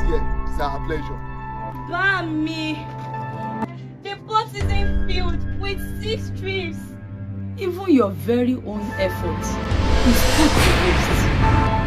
here is our pleasure. Mommy, the pot isn't filled with 6 trips. Even your very own effort is put to waste.